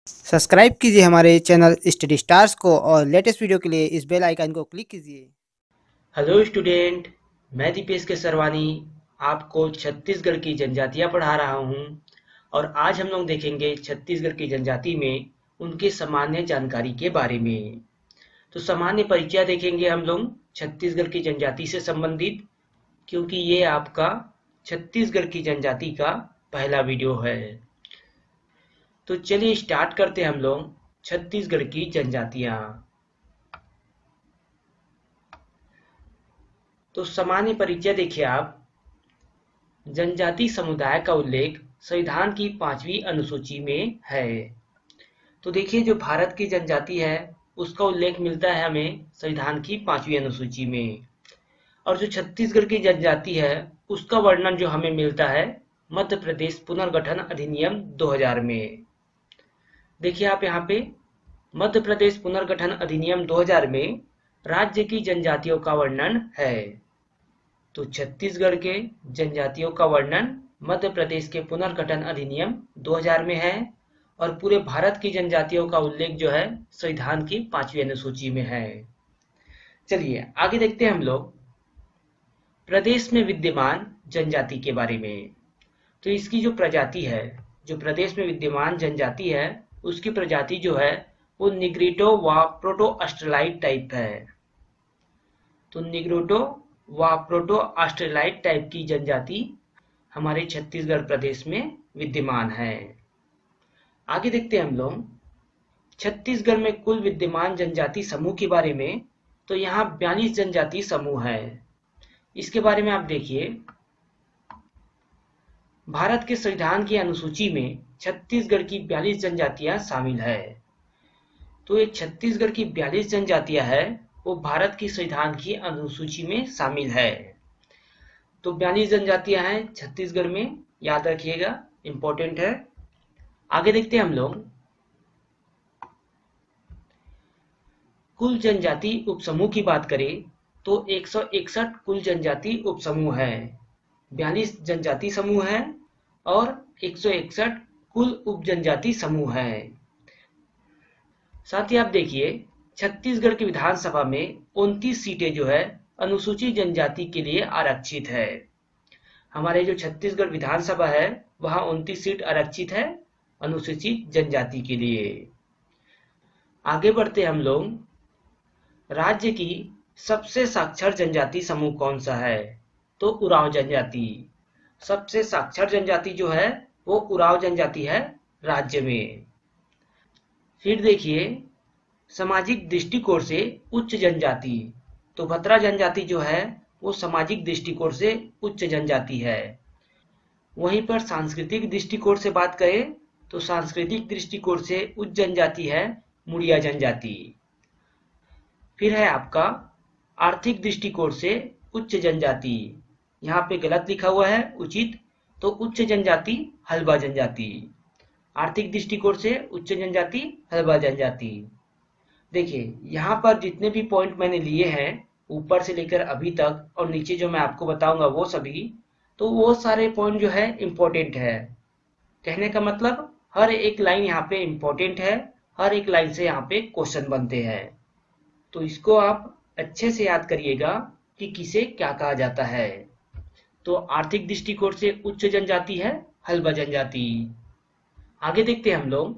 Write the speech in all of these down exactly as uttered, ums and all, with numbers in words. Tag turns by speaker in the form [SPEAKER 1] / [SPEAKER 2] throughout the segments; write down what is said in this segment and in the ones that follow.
[SPEAKER 1] Subscribe कीजिए हमारे channel study stars को और लेटेस्ट वीडियो के लिए इस बेल आइकन को क्लिक कीजिए।
[SPEAKER 2] हेलो स्टूडेंट, मैं दीपेश केसरवानी आपको छत्तीसगढ़ की जनजातियां पढ़ा रहा हूं और आज हम लोग देखेंगे छत्तीसगढ़ की जनजाति में उनके सामान्य जानकारी के बारे में। तो सामान्य परिचय देखेंगे हम लोग छत्तीसगढ़ की जनजाति से संबंधित, क्योंकि ये आपका छत्तीसगढ़ की जनजाति का पहला वीडियो है। तो चलिए स्टार्ट करते हैं हम लोग छत्तीसगढ़ की जनजातियां। तो सामान्य परिचय देखिए आप, जनजाति समुदाय का उल्लेख संविधान की पांचवी अनुसूची में है। तो देखिए, जो भारत की जनजाति है उसका उल्लेख मिलता है हमें संविधान की पांचवी अनुसूची में, और जो छत्तीसगढ़ की जनजाति है उसका वर्णन जो हमें मिलता है मध्य प्रदेश पुनर्गठन अधिनियम दो हज़ार में। देखिए आप यहाँ पे मध्य प्रदेश पुनर्गठन अधिनियम दो हज़ार में राज्य की जनजातियों का वर्णन है। तो छत्तीसगढ़ के जनजातियों का वर्णन मध्य प्रदेश के पुनर्गठन अधिनियम दो हज़ार में है और पूरे भारत की जनजातियों का उल्लेख जो है संविधान की पांचवी अनुसूची में है। चलिए आगे देखते हैं हम लोग प्रदेश में विद्यमान जनजाति के बारे में। तो इसकी जो प्रजाति है, जो प्रदेश में विद्यमान जनजाति है उसकी प्रजाति जो है वो निग्रिटो व प्रोटो ऑस्ट्रेलाइट टाइप है। तो निग्रिटो व प्रोटो ऑस्ट्रेलाइट टाइप की जनजाति हमारे छत्तीसगढ़ प्रदेश में विद्यमान है। आगे देखते हैं हम लोग छत्तीसगढ़ में कुल विद्यमान जनजाति समूह के बारे में। तो यहाँ बयालीस जनजाति समूह है। इसके बारे में आप देखिए, भारत के संविधान की अनुसूची में छत्तीसगढ़ की बयालीस जनजातियां शामिल है। तो ये छत्तीसगढ़ की बयालीस जनजातियां है वो भारत की संविधान की अनुसूची में शामिल है। तो बयालीस जनजातियां हैं छत्तीसगढ़ में, याद रखिएगा, इंपॉर्टेंट है। आगे देखते हैं हम लोग कुल जनजाति उपसमूह की बात करें तो एक सौ इकसठ कुल जनजाति उपसमूह है, बयालीस जनजाति समूह है और एक सौ इकसठ कुल उप जनजाति समूह है। साथ ही आप देखिए छत्तीसगढ़ की विधानसभा में उनतीस सीटें जो है अनुसूचित जनजाति के लिए आरक्षित है। हमारे जो छत्तीसगढ़ विधानसभा है वहां उनतीस सीट आरक्षित है अनुसूचित जनजाति के लिए। आगे बढ़ते हम लोग राज्य की सबसे साक्षर जनजाति समूह कौन सा है? तो उरांव जनजाति। सबसे साक्षर जनजाति जो है वो उरांव जनजाति है राज्य में। फिर देखिए सामाजिक दृष्टिकोण से उच्च जनजाति, तो भतरा जनजाति जो है वो सामाजिक दृष्टिकोण से उच्च जनजाति है। वहीं पर सांस्कृतिक दृष्टिकोण से बात करें तो सांस्कृतिक दृष्टिकोण से उच्च जनजाति है मुड़िया जनजाति। फिर है आपका आर्थिक दृष्टिकोण से उच्च जनजाति, यहाँ पे गलत लिखा हुआ है, उचित, तो उच्च जनजाति हल्बा जनजाति। आर्थिक दृष्टिकोण से उच्च जनजाति हल्बा जनजाति। देखिए यहाँ पर जितने भी पॉइंट मैंने लिए हैं ऊपर से लेकर अभी तक और नीचे जो मैं आपको बताऊंगा वो सभी, तो वो सारे पॉइंट जो है इम्पोर्टेंट है। कहने का मतलब हर एक लाइन यहाँ पे इम्पोर्टेंट है, हर एक लाइन से यहाँ पे क्वेश्चन बनते हैं। तो इसको आप अच्छे से याद करिएगा कि किसे क्या कहा जाता है। तो आर्थिक दृष्टिकोण से उच्च जनजाति है हल्बा जनजाति। आगे देखते हैं हम लोग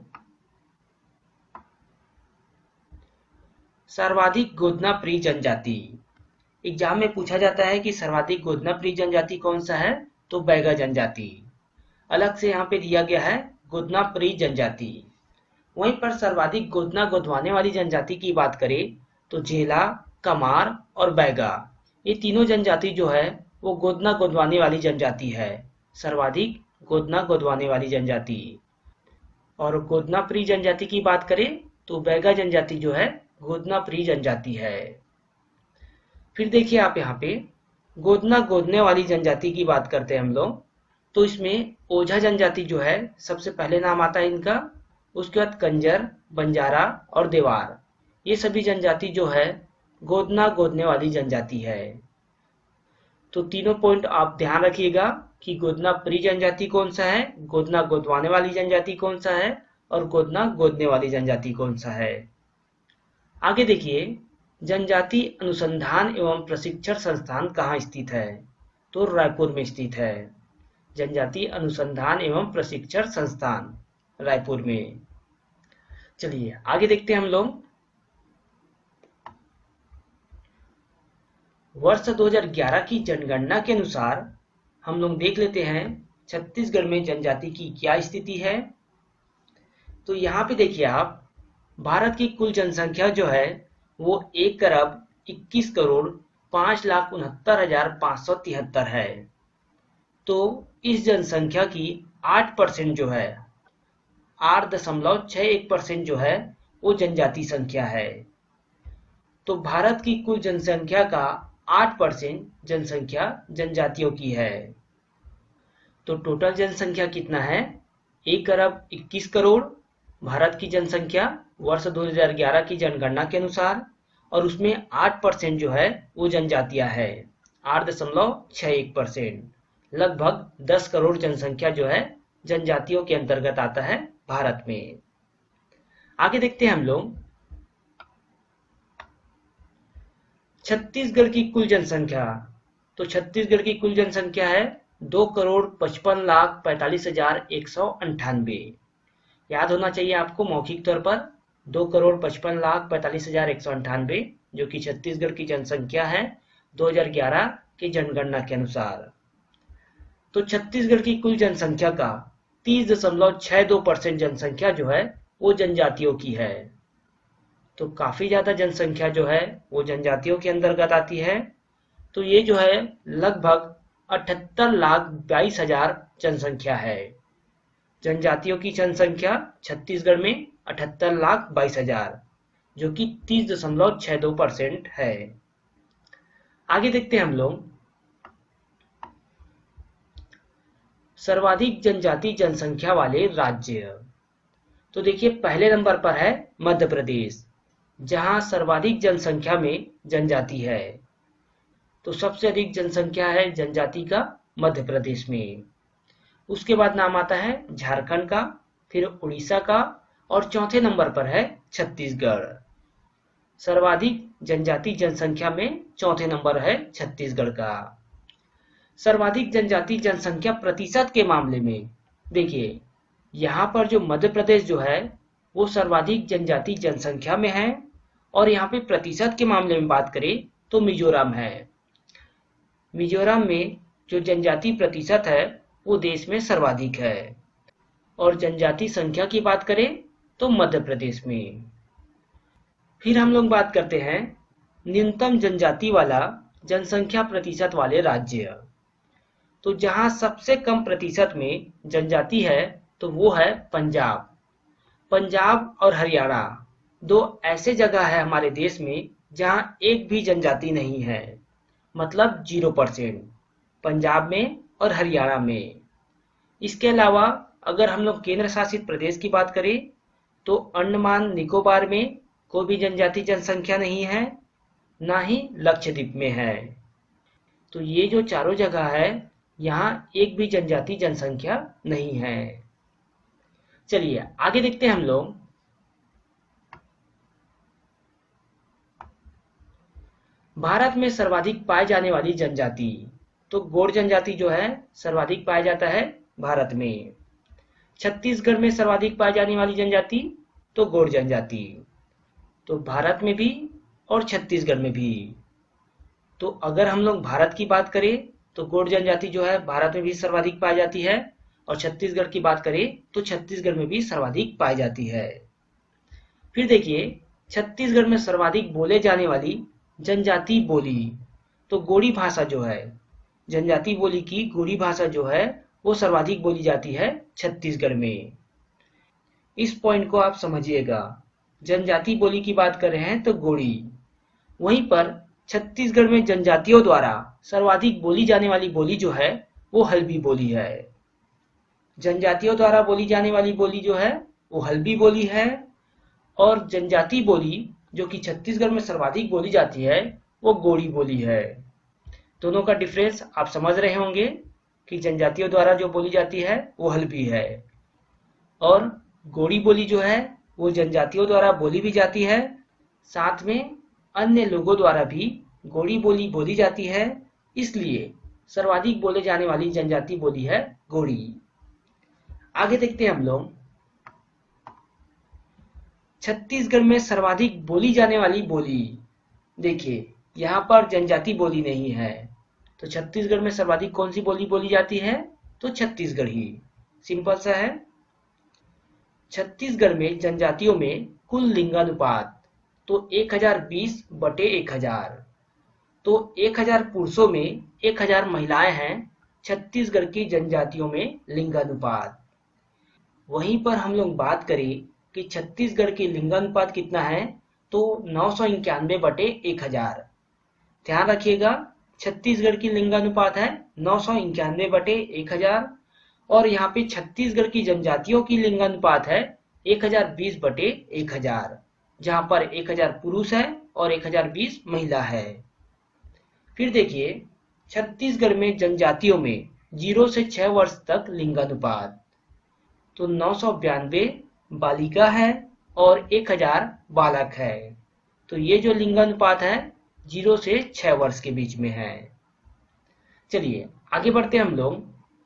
[SPEAKER 2] सर्वाधिक गोदना प्रिय जनजाति। एग्जाम में पूछा जाता है कि सर्वाधिक गोदना प्रिय जनजाति कौन सा है? तो बैगा जनजाति। अलग से यहाँ पे दिया गया है गोदना प्रिय जनजाति। वहीं पर सर्वाधिक गोदना गोदवाने वाली जनजाति की बात करें तो झेला, कमार और बैगा, ये तीनों जनजाति जो है वो गोदना गोदवाने वाली जनजाति है, सर्वाधिक गोदना गोदवाने वाली जनजाति। और गोदना प्रिय जनजाति की बात करें तो बैगा जनजाति जो है गोदना प्रिय जनजाति है। फिर देखिए आप यहाँ पे गोदना गोदने वाली जनजाति की बात करते हैं हम लोग, तो इसमें ओझा जनजाति जो है सबसे पहले नाम आता है इनका, उसके बाद कंजर, बंजारा और देवार, ये सभी जनजाति जो है गोदना गोदने वाली जनजाति है। तो तीनों पॉइंट आप ध्यान रखिएगा कि गोदना प्रिय जनजाति कौन सा है, गोदना गोदवाने वाली जनजाति कौन सा है और गोदना गोदने वाली जनजाति कौन सा है। आगे देखिए, जनजाति अनुसंधान एवं प्रशिक्षण संस्थान कहाँ स्थित है, तो रायपुर में स्थित है। जनजाति अनुसंधान एवं प्रशिक्षण संस्थान रायपुर में। चलिए आगे देखते हैं हम लोग। वर्ष दो हज़ार ग्यारह की जनगणना के अनुसार हम लोग देख लेते हैं छत्तीसगढ़ में जनजाति की क्या स्थिति है। तो यहाँ पे देखिए आप, भारत की कुल जनसंख्या जो है वो एक अरब इक्कीस करोड़ पांच लाख उनहत्तर हजार पांच सौ तिहत्तर है। तो इस जनसंख्या की आठ परसेंट जो है, आठ दशमलव छह एक परसेंट जो है वो जनजाति संख्या है। तो भारत की कुल जनसंख्या का आठ परसेंट जनसंख्या जनजातियों की है। तो टोटल जनसंख्या कितना है, एक अरब इक्कीस करोड़ भारत की जनसंख्या वर्ष दो हज़ार ग्यारह की जनगणना के अनुसार, और उसमें आठ परसेंट जो है वो जनजातियां है, आठ दशमलव छह एक परसेंट, लगभग दस करोड़ जनसंख्या जो है जनजातियों के अंतर्गत आता है भारत में। आगे देखते हैं हम लोग, छत्तीसगढ़ की कुल जनसंख्या। तो छत्तीसगढ़ की कुल जनसंख्या है दो करोड़ पचपन लाख पैंतालीस हजार एक सौ अंठानवे। याद होना चाहिए आपको मौखिक तौर पर, दो करोड़ पचपन लाख पैंतालीस हजार एक सौ अंठानवे, जो कि छत्तीसगढ़ की जनसंख्या है दो हज़ार ग्यारह की जनगणना के अनुसार। तो छत्तीसगढ़ की कुल जनसंख्या का तीस दशमलव छह दो परसेंट जनसंख्या जो है वो जनजातियों की है। तो काफी ज्यादा जनसंख्या जो है वो जनजातियों के अंतर्गत आती है। तो ये जो है लगभग अठहत्तर लाख बाईस हजार जनसंख्या है। जनजातियों की जनसंख्या छत्तीसगढ़ में अठहत्तर लाख बाईस हजार, जो कि तीस दशमलव छह दो परसेंट है। आगे देखते हैं हम लोग, सर्वाधिक जनजाति जनसंख्या वाले राज्य। तो देखिए पहले नंबर पर है मध्य प्रदेश, जहां सर्वाधिक जनसंख्या में जनजाति है। तो सबसे अधिक जनसंख्या है जनजाति का मध्य प्रदेश में। उसके बाद नाम आता है झारखंड का, फिर उड़ीसा का, और चौथे नंबर पर है छत्तीसगढ़। सर्वाधिक जनजाति जनसंख्या में चौथे नंबर है छत्तीसगढ़ का। सर्वाधिक जनजाति जनसंख्या प्रतिशत के मामले में देखिए, यहाँ पर जो मध्य प्रदेश जो है वो सर्वाधिक जनजाति जनसंख्या में है, और यहाँ पे प्रतिशत के मामले में बात करें तो मिजोरम है। मिजोरम में जो जनजाति प्रतिशत है वो देश में सर्वाधिक है, और जनजाति संख्या की बात करें तो मध्य प्रदेश में। फिर हम लोग बात करते हैं न्यूनतम जनजाति वाला जनसंख्या प्रतिशत वाले राज्य। तो जहां सबसे कम प्रतिशत में जनजाति है तो वो है पंजाब। पंजाब और हरियाणा दो ऐसे जगह है हमारे देश में जहां एक भी जनजाति नहीं है, मतलब जीरो परसेंट, पंजाब में और हरियाणा में। इसके अलावा अगर हम लोग केंद्र शासित प्रदेश की बात करें तो अंडमान निकोबार में कोई भी जनजाति जनसंख्या नहीं है, ना ही लक्षद्वीप में है। तो ये जो चारों जगह है यहाँ एक भी जनजाति जनसंख्या नहीं है। चलिए आगे देखते हैं हम लोग, भारत में सर्वाधिक पाए जाने वाली जनजाति। तो गोंड जनजाति जो है सर्वाधिक पाया जाता है भारत में। छत्तीसगढ़ में सर्वाधिक पाई जाने वाली जनजाति तो गोंड जनजाति, तो भारत में भी और छत्तीसगढ़ में भी। तो अगर हम लोग भारत की बात करें तो गोंड जनजाति जो है भारत में भी सर्वाधिक पाई जाती है, और छत्तीसगढ़ की बात करें तो छत्तीसगढ़ में भी सर्वाधिक पाई जाती है। फिर देखिए छत्तीसगढ़ में सर्वाधिक बोले जाने वाली जनजाति बोली। तो गोंडी भाषा जो है, जनजाति बोली की गोंडी भाषा जो है वो सर्वाधिक बोली जाती है छत्तीसगढ़ में। इस पॉइंट को आप समझिएगा, जनजाति बोली की बात कर रहे हैं तो गोंडी। वहीं पर छत्तीसगढ़ में जनजातियों द्वारा सर्वाधिक बोली जाने वाली बोली जो है वो हल्बी बोली है। जनजातियों द्वारा बोली जाने वाली बोली जो है वो हल्बी बोली है, और जनजाति बोली जो कि छत्तीसगढ़ में सर्वाधिक बोली जाती है वो गोंडी बोली है। दोनों का डिफरेंस आप समझ रहे होंगे कि जनजातियों द्वारा जो बोली जाती है वो हल्बी है, और गोड़ी बोली जो है वो जनजातियों द्वारा बोली भी जाती है, साथ में अन्य लोगों द्वारा भी गोड़ी बोली बोली जाती है, इसलिए सर्वाधिक बोले जाने वाली जनजाति बोली है गोड़ी। आगे देखते हैं हम लोग, छत्तीसगढ़ में सर्वाधिक बोली जाने वाली बोली। देखिए यहाँ पर जनजाति बोली नहीं है, तो छत्तीसगढ़ में सर्वाधिक कौन सी बोली बोली जाती है? तो छत्तीसगढ़ी। सिंपल सा है। छत्तीसगढ़ में जनजातियों में कुल लिंगानुपात तो एक हज़ार बीस बटे एक हज़ार, तो एक हज़ार पुरुषों में एक हज़ार महिलाएं हैं छत्तीसगढ़ की जनजातियों में लिंगानुपात। वहीं पर हम लोग बात करें कि छत्तीसगढ़ की लिंगानुपात कितना है, तो नौ सौ इक्यानवे बटे एक हजार। ध्यान रखिएगा, छत्तीसगढ़ की लिंगानुपात है नौ सौ इक्यानवे बटे एक हजार, और यहाँ पे छत्तीसगढ़ की जनजातियों की लिंगानुपात है एक हज़ार बीस बटे एक हजार, जहाँ पर एक हज़ार पुरुष है और एक हज़ार बीस महिला है। फिर देखिए, छत्तीसगढ़ में जनजातियों में जीरो से छह वर्ष तक लिंगानुपात तो नौ सौ बयानवे बालिका है और एक हज़ार बालक है। तो ये जो लिंगानुपात है जीरो से छह वर्ष के बीच में है। चलिए आगे बढ़ते हैं हम लोग।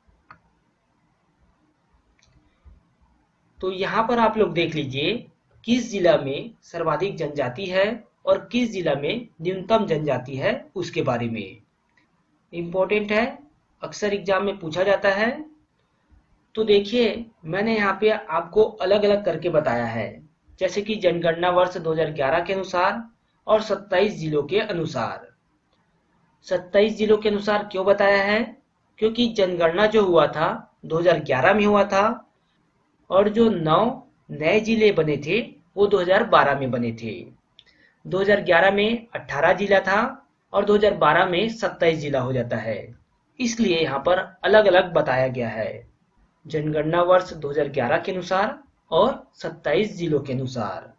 [SPEAKER 2] तो यहाँ पर आप लोग देख लीजिए किस जिला में सर्वाधिक जनजाति है और किस जिला में न्यूनतम जनजाति है, उसके बारे में इम्पोर्टेंट है, अक्सर एग्जाम में पूछा जाता है। तो देखिए मैंने यहाँ पे आपको अलग अलग करके बताया है, जैसे कि जनगणना वर्ष दो हज़ार ग्यारह के अनुसार और सत्ताईस जिलों के अनुसार। सत्ताईस जिलों के अनुसार क्यों बताया है? क्योंकि जनगणना जो हुआ था दो हज़ार ग्यारह में हुआ था और जो नौ नए जिले बने थे वो दो हज़ार बारह में बने थे। दो हज़ार ग्यारह में अठारह जिला था और दो हज़ार बारह में सत्ताईस जिला हो जाता है, इसलिए यहाँ पर अलग अलग बताया गया है, जनगणना वर्ष दो हज़ार ग्यारह के अनुसार और सत्ताईस जिलों के अनुसार।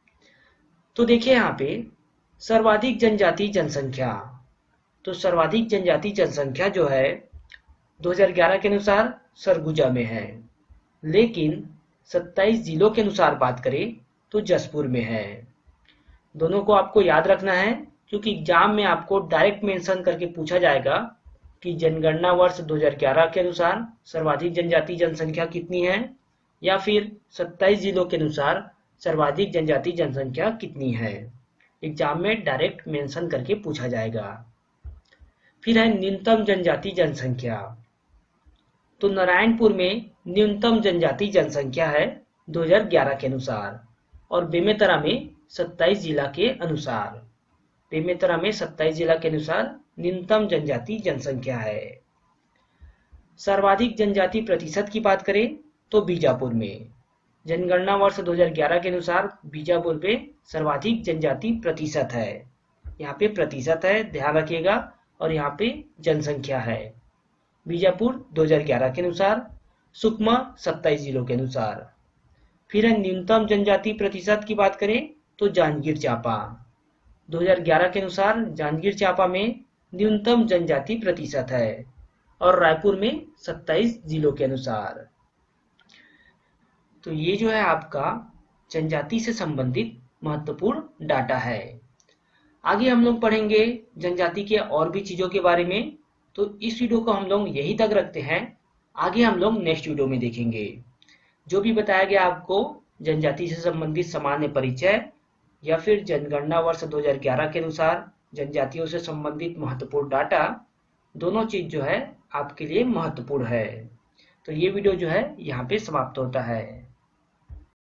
[SPEAKER 2] तो देखिए यहाँ पे सर्वाधिक जनजाति जनसंख्या, तो सर्वाधिक जनजाति जनसंख्या जो है दो हज़ार ग्यारह के अनुसार सरगुजा में है, लेकिन सत्ताईस जिलों के अनुसार बात करें तो जसपुर में है। दोनों को आपको याद रखना है, क्योंकि एग्जाम में आपको डायरेक्ट मेंशन करके पूछा जाएगा कि जनगणना वर्ष दो हज़ार ग्यारह के अनुसार सर्वाधिक जनजाति जनसंख्या कितनी है, या फिर सत्ताईस जिलों के अनुसार सर्वाधिक जनजाति जनसंख्या कितनी है। एग्जाम में डायरेक्ट मेंशन करके पूछा जाएगा। फिर है न्यूनतम जनजाति जनसंख्या, तो नारायणपुर में न्यूनतम जनजाति जनसंख्या है दो हज़ार ग्यारह के अनुसार और बेमेतरा में सत्ताईस जिला के अनुसार। बेमेतरा में सत्ताईस जिला के अनुसार न्यूनतम जनजाति जनसंख्या है। सर्वाधिक जनजाति प्रतिशत की बात करें तो बीजापुर में, जनगणना वर्ष दो हज़ार ग्यारह के अनुसार बीजापुर में सर्वाधिक जनजाति प्रतिशत है। यहाँ पे प्रतिशत है, ध्यान रखिएगा, और यहाँ पे जनसंख्या है। बीजापुर दो हज़ार ग्यारह के अनुसार, सुकमा सत्ताईस जिलों के अनुसार। फिर है न्यूनतम जनजाति प्रतिशत की बात करें तो जांजगीर चांपा, दो हज़ार ग्यारह के अनुसार जांजगीर चांपा में न्यूनतम जनजाति प्रतिशत है और रायपुर में सत्ताईस जिलों के अनुसार। तो ये जो है आपका जनजाति से संबंधित महत्वपूर्ण डाटा है। आगे हम लोग पढ़ेंगे जनजाति के और भी चीजों के बारे में, तो इस वीडियो को हम लोग यहीं तक रखते हैं। आगे हम लोग नेक्स्ट वीडियो में देखेंगे। जो भी बताया गया आपको जनजाति से संबंधित सामान्य परिचय या फिर जनगणना वर्ष दो हज़ार ग्यारह के अनुसार जनजातियों से संबंधित महत्वपूर्ण डाटा, दोनों चीज जो है आपके लिए महत्वपूर्ण है। तो ये वीडियो जो है यहाँ पे समाप्त होता है।